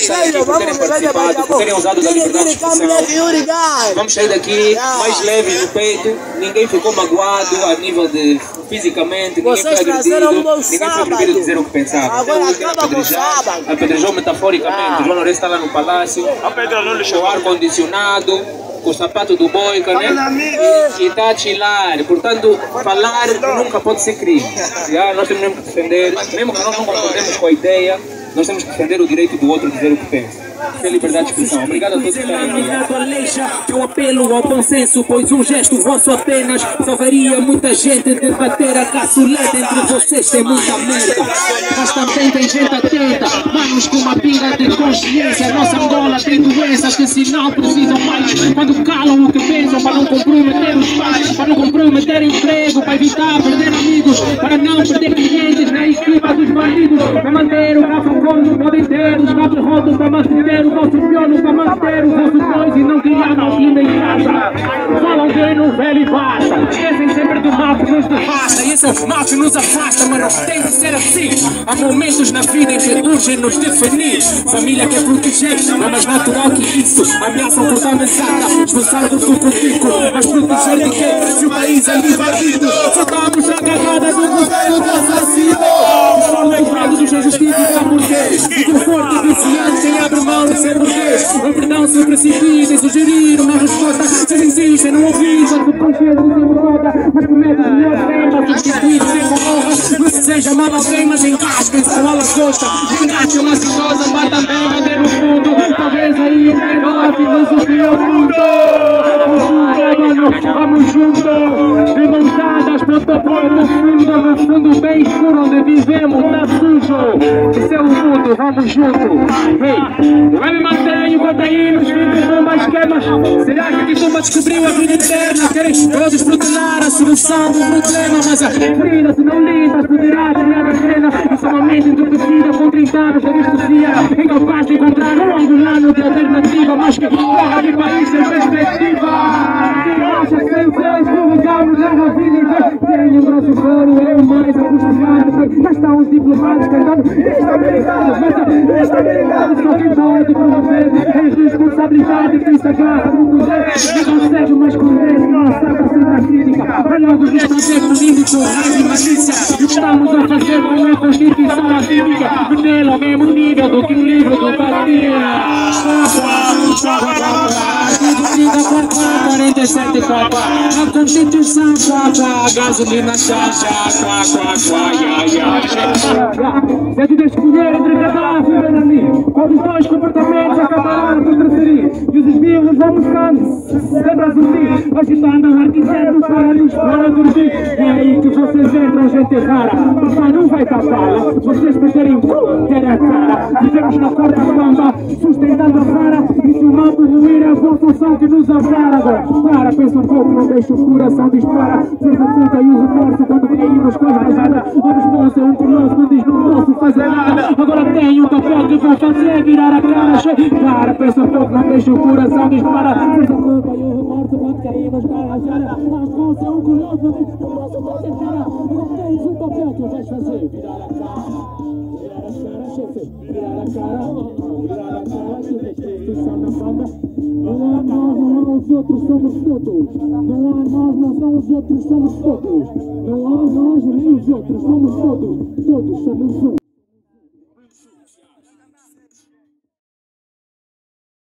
estarem aqui, por terem participado, por terem usado da liberdade de expressão. Vamos sair daqui mais leves no peito, ninguém ficou magoado a nível de fisicamente, ninguém foi agredido, ninguém foi proibido de dizer o que pensava. Agora acaba com o sábado. Apedrejou metaforicamente, o João Lourenço está lá no palácio, com o ar-condicionado, com o sapato do Boica, né? E está a chilar. Portanto, falar nunca pode ser crime. Nós temos mesmo que defender, mesmo que nós não concordemos com a ideia, nós temos que defender o direito do outro dizer o que pensa. Isso é liberdade de expressão. Obrigado a todos que estarem aqui. Eu apelo ao bom senso, pois um gesto vosso apenas salvaria muita gente de bater a caçuleta. Entre vocês tem muita merda, mas também tem gente atenta, manos com uma pinga de consciência. Nossa Angola tem doenças que se não precisam mais, quando calam o que pensam, para não comprometer os pais, para não comprometer emprego, para evitar perder amigos, para não perder clientes na equipa dos bandidos, para manter o café não podem ter os copos rotos, para manter o vosso piano, para manter os vossos bons e não criar uma vida em casa. Falam de no velho e basta, esquecem sempre do mal que nos devasta, e esse é o mal que nos afasta, mas não tem de ser assim. Há momentos na vida em que urgem nos definir. Família quer proteger, não é mais natural que isso. Ameaçam cortar mesada, expulsar do político, mas proteger de quem? Se o país é invadido, só estamos agarradas no governo do assassino. Estou lembrado dos injustiças da burguês, do conforto e viciante quem abre mão de ser burguês. O perdão se precipita em sugerir uma resposta. Se insiste em não ouvir, quando consciente de derrota, mas promete o melhor tema, substituir sem honra. Não se seja mal alguém, mas encasquem-se com a lagosta. Engate uma cigosa, mas também bater no fundo. Talvez aí entre a filosofia ao mundo. Vamos juntos, de mãos dadas, pontapé no fundo bem escuro onde vivemos, tá sujo. Esse é o mundo, vamos juntos. Ei, eu me mantenho contra nos filhos bombas esquemas. Será que aqui tumba descobriu a vida eterna? Querem todos protelar a solução do problema, mas a ferida se não limpas poderá ganhar a pena. Isso é uma mente entupecida com 30 anos de anestesia, incapaz de encontrar um angolano de alternativa, mas que corra de país sem perspectiva. Acha que sem fez, publicamos na vida inteira. Tem um braço fora, é o mais acostumado. Já estão os diplomatas cantando estabilidade, mas estabilidade só quem pode promover é responsabilidade quem se agarra no poder. Não consegue mais esconder, não sabe ser a crítica. Vai logo responder comigo com raiva e malícia. O que estamos a fazer com a Constituição atípica, venê-la ao mesmo nível do que o livro do Batia. 47 Copa, a Constituição Copa, a gasolina chá, se tu escolher entre Gaddafi e Ben Ali, qual dos dois comportamentos acabará por preferir? E os vivos vão buscando, sempre a dormir, agitando arquitetos para nos para dormir. É aí que vocês entram, gente rara. Papai não vai tapá-la, vocês preferem ter a cara. Vivemos na corda bamba, sustentando a vara, e se o mato ruir é a vossa ação que nos avara. Agora, para, pensa um pouco, não deixa o coração dispara. Fez a conta e o remorso quando caímos com a rasada. A resposta é um conosco, diz não posso fazer nada. Agora tenho um papel que vou fazer, virar a cara. Para, pensa um pouco, não deixa o coração dispara. Fez a conta e o remorso quando caímos com a rasada. A resposta é um conosco, diz não posso fazer nada. Agora tens um papel que vais fazer, virar a cara. Virar a cara, chefe, virar a cara. Virar a cara, que Constituição na banda. Não há nós, não há os outros, somos todos. Não há nós, não são os outros, somos todos. Não há nós, nem os outros, somos todos. Todos somos um.